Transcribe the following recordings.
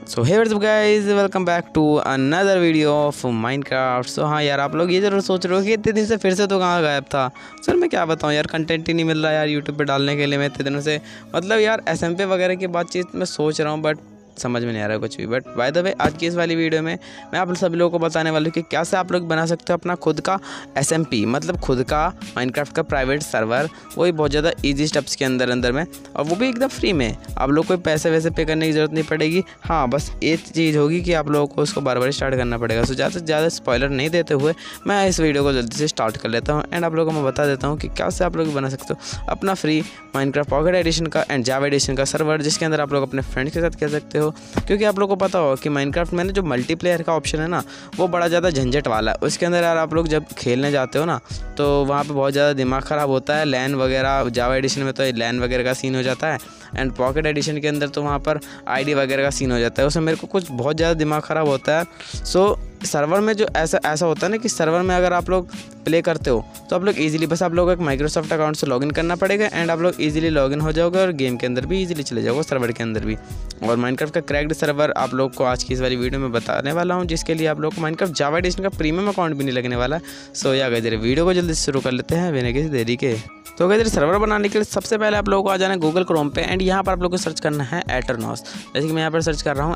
So hey what's up guys, welcome back to another video of Minecraft. So हाँ यार, आप लोग ये जरूर सोच रहे हो कि इतने दिन से फिर से तो कहाँ गायब था। सर मैं क्या बताऊँ यार, कंटेंट ही नहीं मिल रहा यार यूट्यूब पे डालने के लिए। मैं इतने दिनों से मतलब यार SMP वगैरह की बातचीत मैं सोच रहा हूँ, बट समझ में नहीं आ रहा कुछ भी। बट बाय द वे, आज की इस वाली वीडियो में मैं आप सभी लोगों को बताने वाला हूँ कि कैसे आप लोग बना सकते हो अपना खुद का SMP, मतलब खुद का माइनक्राफ्ट का प्राइवेट सर्वर। वही बहुत ज़्यादा इजी स्टेप्स के अंदर में, और वो भी एकदम फ्री में। आप लोग कोई पैसे वैसे पे करने की ज़रूरत नहीं पड़ेगी। हाँ, बस एक चीज़ होगी कि आप लोगों को उसको बार बार स्टार्ट करना पड़ेगा। सो ज़्यादा से ज़्यादा स्पॉइलर नहीं देते हुए मैं इस वीडियो को जल्दी से स्टार्ट कर लेता हूँ एंड आप लोगों को मैं बता देता हूँ कि कैसे आप लोग बना सकते हो अपना फ्री माइनक्राफ्ट पॉकेट एडिशन का एंड जावा एडिशन का सर्वर, जिसके अंदर आप लोग अपने फ्रेंड्स के साथ खेल सकते हो। क्योंकि आप लोग को पता हो कि माइनक्राफ्ट में जो मल्टीप्लेयर का ऑप्शन है ना, वो बड़ा ज़्यादा झंझट वाला है। उसके अंदर यार आप लोग जब खेलने जाते हो ना, तो वहाँ पे बहुत ज़्यादा दिमाग ख़राब होता है। लैन वगैरह जावा एडिशन में तो लैन वगैरह का सीन हो जाता है एंड पॉकेट एडिशन के अंदर तो वहाँ पर आईडी वगैरह का सीन हो जाता है। उसमें मेरे को कुछ बहुत ज़्यादा दिमाग ख़राब होता है। सो सर्वर में जो ऐसा होता है ना कि सर्वर में अगर आप लोग प्ले करते हो तो आप लोग इजीली, बस आप लोग एक माइक्रोसॉफ्ट अकाउंट से लॉगिन करना पड़ेगा एंड आप लोग इजीली लॉगिन हो जाओगे और गेम के अंदर भी इजीली चले जाओगे, सर्वर के अंदर भी। और माइनक्राफ्ट का क्रैक्ड सर्वर आप लोग को आज की इस वाली वीडियो में बताने वाला हूँ, जिसके लिए आप लोग को माइनक्राफ्ट जावा एडिशन का प्रीमियम अकाउंट भी नहीं लगने वाला है। सो या गाइस, वीडियो को जल्दी शुरू कर लेते हैं बिना किसी देरी के। तो गाइस, सर्वर बनाने के लिए सबसे पहले आप लोगों को आ जाना है गूगल क्रोम पे एंड यहाँ पर आप लोग को सर्च करना है एटरनॉस। जैसे कि मैं यहाँ पर सर्च कर रहा हूँ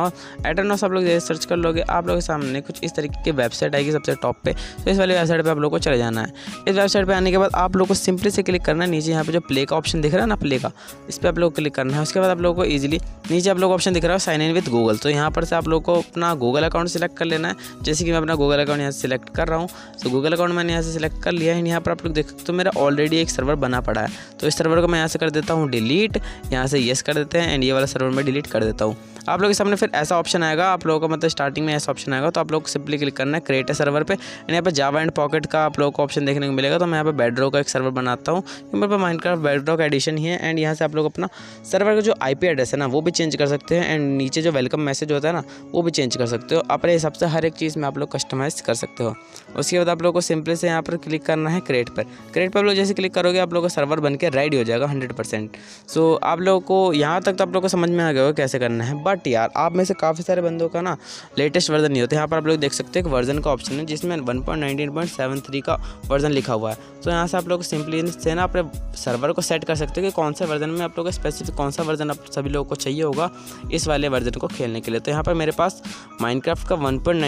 एटरनॉस आप लोग जैसे सर्च कर लोगे, आप लोगों के सामने कुछ इस तरीके की वेबसाइट आएगी सबसे टॉप पे। तो इस वाली वेबसाइट पे आप लोग को चले जाना है। इस वेबसाइट पे आने के बाद आप लोग को सिंपली से क्लिक करना है नीचे, यहाँ पे जो प्ले का ऑप्शन दिख रहा है ना, प्ले का, इस पर आप लोग क्लिक करना है। उसके बाद आप लोग को ईजिली नीचे आप लोग को ऑप्शन दिख रहा है साइन इन विद गूगल। तो यहाँ पर से आप लोग को अपना गूगल अकाउंट सेलेक्ट कर लेना है। जैसे कि मैं अपना गूगल अकाउंट यहाँ से सिलेक्ट कर रहा हूँ। तो गूगल अकाउंट मैंने यहाँ से सिलेक्ट कर लिया है। यहाँ पर आप लोग देख सकते हो मेरा ऑलरेडी एक सर्वर बना पड़ा है। तो इस सर्वर को मैं यहाँ से कर देता हूँ डिलीट, यहाँ से येस कर देते हैं एंड ये वाला सर्वर मैं डिलीट कर देता हूँ। आप लोग के सामने फिर ऐसा ऑप्शन आएगा, आप लोगों का मतलब स्टार्टिंग में ऐसा ऑप्शन आएगा। तो आप लोग सिंपली क्लिक करना है क्रिएट ए सर्वर पे एंड यहाँ पे जावा एंड पॉकेट का आप लोगों को ऑप्शन देखने को मिलेगा। तो मैं यहाँ पे बेडरॉक का एक सर्वर बनाता हूँ, मेरे पास माइनक्राफ्ट बेडरॉक एडिशन ही है। एंड यहाँ से आप लोग अपना सर्वर का जो IP एड्रेस है ना, वो भी चेंज कर सकते हैं एंड नीचे जो वेलकम मैसेज होता है ना, वो भी चेंज कर सकते हो। अपने हिसाब से हर एक चीज़ में आप लोग कस्टमाइज कर सकते हो। उसके बाद आप लोग को सिंपली से यहाँ पर क्लिक करना है क्रिएट पर आप लोग जैसे क्लिक करोगे, आप लोग का सर्वर बन के रेडी हो जाएगा 100%। सो आप लोगों को यहाँ तक तो आप लोग को समझ में आ गया होगा कैसे करना है। बट यार, आप में से काफ़ी सारे बंदों का ना लेटेस्ट वर्जन नहीं होता। यहाँ पर आप लोग देख सकते हो एक वर्जन का ऑप्शन है जिसमें 1.19.73 का वर्जन लिखा हुआ है। तो यहाँ से आप लोग सिंपली से ना अपने सर्वर को सेट कर सकते हो कि कौन से वर्जन में आप लोग को स्पेसिफिक कौन सा वर्जन आप सभी लोगों को चाहिए होगा इस वाले वर्जन को खेलने के लिए। तो यहाँ पर मेरे पास माइनक्राफ्ट का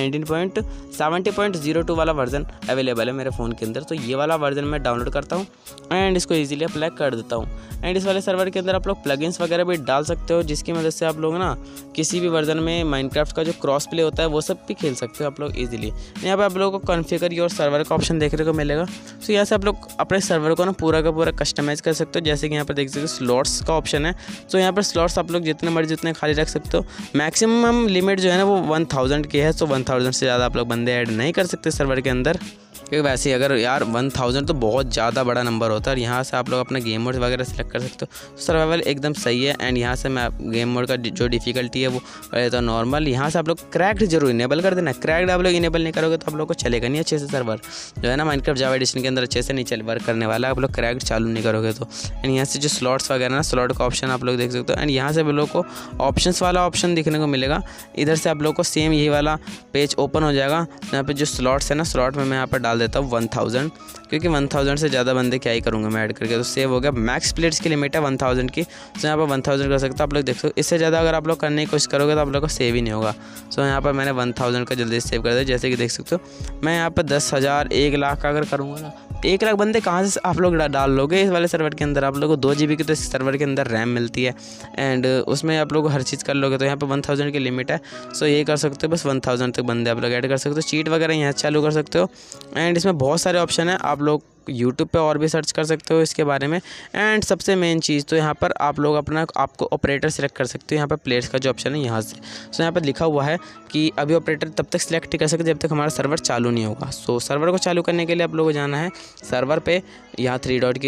1.19.70.02 वाला वर्जन अवेलेबल है मेरे फ़ोन के अंदर। तो ये वाला वर्जन मैं डाउनलोड करता हूँ एंड इसको ईजिली अप्लाई कर देता हूँ। एंड इस वाले सर्वर के अंदर आप लोग प्लगइन्स वगैरह भी डाल सकते हो, जिसकी मदद से आप लोग ना किसी भी वर्जन में माइनक्राफ्ट का जो क्रॉस प्ले होता है वो सब भी खेल सकते हो आप लोग इजीली। यहाँ पे आप लोगों को कॉन्फ़िगर योर सर्वर का ऑप्शन देखने को मिलेगा। तो यहाँ से आप लोग अपने सर्वर को ना पूरा का पूरा कस्टमाइज़ कर सकते हो। जैसे कि यहाँ पर देख सकते हो स्लॉट्स का ऑप्शन है। तो यहाँ पर स्लॉट्स आप लोग जितने मर्जी उतने खाली रख सकते हो। मैक्सिमम लिमिट जो है ना वो 1000 की है। तो 1000 से ज़्यादा आप लोग बंदे ऐड नहीं कर सकते सर्वर के अंदर, क्योंकि वैसे ही अगर यार 1000 तो बहुत ज़्यादा बड़ा नंबर होता है। और यहाँ से आप लोग अपना गेम मोड वगैरह सेलेक्ट कर सकते हो। सर्वाइवल एकदम सही है एंड यहाँ से मैं गेम मोड का जो डिफ़िकल्टी है वो रहता है नॉर्मल। यहाँ से आप लोग क्रैक्ड जरूर इनेबल कर देना। क्रैक्ड आप लोग इनेबल नहीं करोगे तो आप लोग को चलेगा नहीं अच्छे से सर्वर, जो है ना माइनक्राफ्ट जावा एडिशन के अंदर अच्छे से नहीं वर्क करने वाला आप लोग क्रैक्ड चालू नहीं करोगे तो। एंड यहाँ से जो स्लॉट्स वगैरह ना, स्लॉट का ऑप्शन आप लोग देख सकते हो। एंड यहाँ से आप लोग को ऑप्शंस वाला ऑप्शन दिखने को मिलेगा। इधर से आप लोग को सेम यही वाला पेज ओपन हो जाएगा। यहाँ पे जो स्लॉट्स है ना, स्लॉट में मैं यहाँ पर डाल देता हूँ 1000, क्योंकि 1000 से ज़्यादा बंदे क्या ही करूँगा मैं ऐड करके। तो सेव हो गया। मैक्स प्लेट्स की लिमिट है 1000 की। तो यहाँ पर 1000 कर सकते हो आप लोग, देख सकते हो। इससे ज़्यादा अगर आप लोग करने की कोशिश करोगे तो आप लोग को सेव ही नहीं होगा। सो यहाँ पर मैंने 1000 का जल्दी सेव कर दिया। जैसे कि देख सकते हो मैं यहाँ पर 10,000 1 लाख का अगर करूँगा ना, 1 लाख बंदे कहाँ से आप लोग डाल लोगे इस वाले सर्वर के अंदर। आप लोगों को 2 GB की तो इस सर्वर के अंदर रैम मिलती है एंड उसमें आप लोग हर चीज़ कर लोगे। तो यहाँ पे 1000 की लिमिट है। सो ये कर सकते हो, बस 1000 तक बंदे आप लोग ऐड कर सकते हो। चीट वगैरह यहाँ चालू कर सकते हो एंड इसमें बहुत सारे ऑप्शन है। आप लोग यूट्यूब पे और भी सर्च कर सकते हो इसके बारे में। एंड सबसे मेन चीज़ तो यहाँ पर आप लोग अपना आपको ऑपरेटर सेलेक्ट कर सकते हो। यहाँ पर प्लेयर्स का जो ऑप्शन है यहाँ से। सो यहाँ पर लिखा हुआ है कि अभी ऑपरेटर तब तक सिलेक्ट कर सकते जब तक हमारा सर्वर चालू नहीं होगा। सो सर्वर को चालू करने के लिए आप लोगों को जाना है सर्वर पे, यहाँ 3 डॉट की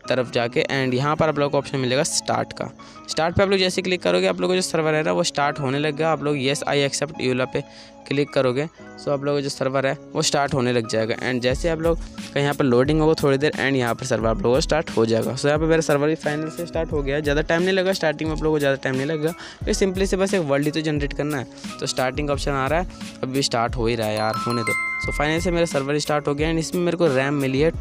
तरफ जाके एंड यहाँ पर आप लोगों को ऑप्शन मिलेगा स्टार्ट का। स्टार्ट पे आप लोग जैसे क्लिक करोगे आप लोगों को जो सर्वर है ना वो स्टार्ट होने लग गया। आप लोग येस आई एक्सेप्ट यूला पे क्लिक करोगे सो आप लोगों को जो सर्वर है वो स्टार्ट होने लग जाएगा। एंड जैसे आप लोग कहीं यहाँ पर लोडिंग होगा थोड़ी देर एंड यहाँ पर सर्वर आप लोगों को स्टार्ट हो जाएगा। सो यहाँ पर मेरा सर्वर भी फाइनल से स्टार्ट हो गया। ज़्यादा टाइम नहीं लगा, स्टार्टिंग में आप लोगों को ज़्यादा टाइम नहीं लगेगा, फिर सिंपली से बस एक वर्ल्ड ही तो जनरेट करना है। तो स्टार्टिंग ऑप्शन आ रहा है, अभी स्टार्ट हो ही रहा है यार, होने दो। सो फाइनल से मेरा सर्वर स्टार्ट हो गया एंड इसमें मेरे को रैम मिली है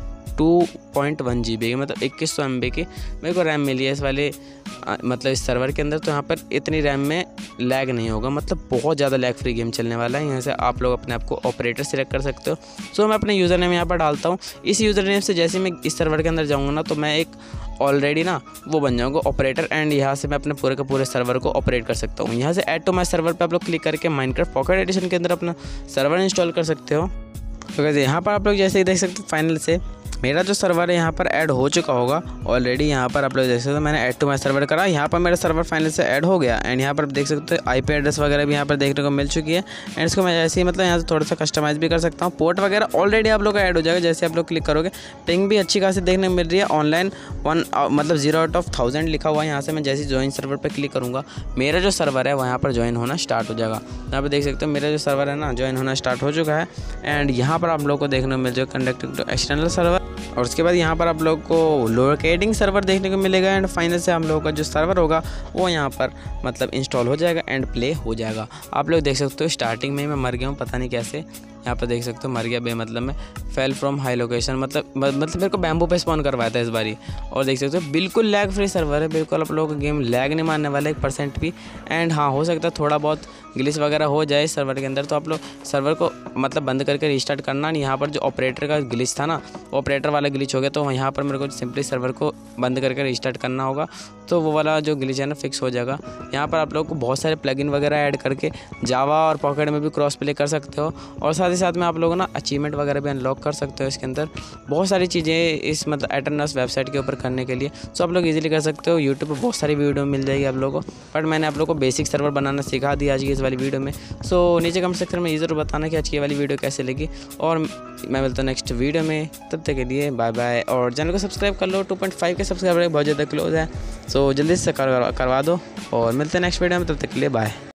2.1 GB की, मतलब 2100 MB की मेरे को रैम मिली है इस वाले मतलब इस सर्वर के अंदर। तो यहाँ पर इतनी रैम में लैग नहीं होगा, मतलब बहुत ज़्यादा लैग फ्री गेम चलने वाला है। यहाँ से आप लोग अपने आप को ऑपरेटर सिलेक्ट कर सकते हो। सो मैं अपने यूज़र नेम यहाँ पर डालता हूँ। इस यूज़र नेम से जैसे मैं इस सर्वर के अंदर जाऊँगा ना तो मैं एक ऑलरेडी ना वो बन जाऊँगा ऑपरेटर एंड यहाँ से मैं अपने पूरे के पूरे सर्वर को ऑपरेट कर सकता हूँ। यहाँ से ऐड टू माई सर्वर पर आप लोग क्लिक करके माइनक्राफ्ट पॉकेट एडिशन के अंदर अपना सर्वर इंस्टॉल कर सकते हो। तो वैसे यहाँ पर आप लोग जैसे ही देख सकते हो फाइनल से मेरा जो सर्वर है यहाँ पर ऐड हो चुका होगा ऑलरेडी। यहाँ पर आप लोग देख सकते हो मैंने ऐड टू माई सर्वर करा, यहाँ पर मेरा सर्वर फाइनल से ऐड हो गया एंड यहाँ पर आप देख सकते हो IP एड्रेस वगैरह भी यहाँ पर देखने को मिल चुकी है। एंड इसको मैं जैसे ही मतलब यहाँ से थोड़ा सा कस्टमाइज़ भी कर सकता हूँ। पोर्ट वगैरह ऑलरेडी आप लोग का ऐड हो जाएगा जैसे आप लोग क्लिक करोगे। पिंग भी अच्छी खासी देखने को मिल रही है, ऑनलाइन 1 मतलब 0/1000 लिखा हुआ है। यहाँ से मैं जैसे ज्वाइन सर्वर पर क्लिक करूँगा मेरा जो सर्वर है वो यहाँ पर ज्वाइन होना स्टार्ट हो जाएगा। यहाँ पर देख सकते हो मेरा जो सर्वर है ना ज्वाइन होना स्टार्ट हो चुका है एंड यहाँ पर आप लोग को देखने को मिल जाएगा कनेक्टिंग टू एक्सटर्नल सर्वर। और उसके बाद यहाँ पर आप लोग को लोकेटिंग सर्वर देखने को मिलेगा एंड फाइनल से हम लोगों का जो सर्वर होगा वो यहाँ पर मतलब इंस्टॉल हो जाएगा एंड प्ले हो जाएगा। आप लोग देख सकते हो स्टार्टिंग में ही मैं मर गया हूँ, पता नहीं कैसे। यहाँ पर देख सकते हो मर गया बेमतलब में, फेल फ्रॉम हाई लोकेशन, मतलब मेरे को बैम्बू पे स्पॉन करवाया था इस बारी। और देख सकते हो बिल्कुल लैग फ्री सर्वर है, बिल्कुल आप लोगों का गेम लैग नहीं मारने वाला 1% भी। एंड हाँ हो सकता है थोड़ा बहुत ग्लिच वगैरह हो जाए इस सर्वर के अंदर, तो आप लोग सर्वर को मतलब बंद करके रीस्टार्ट करना नहीं। यहाँ पर जो ऑपरेटर का ग्लिच था ना ऑपरेटर वाला ग्लिच हो गया, तो यहाँ पर मेरे को सिंपली सर्वर को बंद करके रीस्टार्ट करना होगा, तो वो वाला जो ग्लिच है ना फिक्स हो जाएगा। यहाँ पर आप लोग को बहुत सारे प्लगइन वगैरह ऐड करके जावा और पॉकेट में भी क्रॉस प्ले कर सकते हो। और साथ ही साथ में आप लोग ना अचीवमेंट वगैरह भी अनलॉक कर सकते हो इसके अंदर। बहुत सारी चीज़ें इस मतलब एटर्नस वेबसाइट के ऊपर करने के लिए सो आप लोग इजीली कर सकते हो। यूट्यूब पर बहुत सारी वीडियो मिल जाएगी आप लोगों को, बट मैंने आप लोग को बेसिक सर्वर बनाना सिखा दिया आज की इस वाली वीडियो में। सो नीचे कमेंट सेक्शन में ये ज़रूर बताना कि आज की वाली वीडियो कैसे लगी और मैं मिलता हूँ नेक्स्ट वीडियो में। तब तक के लिए बाय बाय और चैनल को सब्सक्राइब कर लो। 2.5 के सब्सक्राइबर बहुत ज़्यादा क्लोज है, सो जल्दी से करवा दो और मिलते हैं नेक्स्ट वीडियो में। तब तक के लिए बाय।